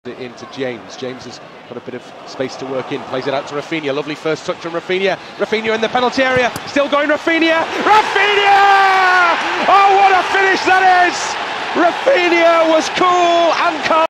Into James. James has got a bit of space to work in, plays it out to Rafinha. Lovely first touch from Rafinha. Rafinha in the penalty area, still going Rafinha. Rafinha! Oh, what a finish that is! Rafinha was cool and calm.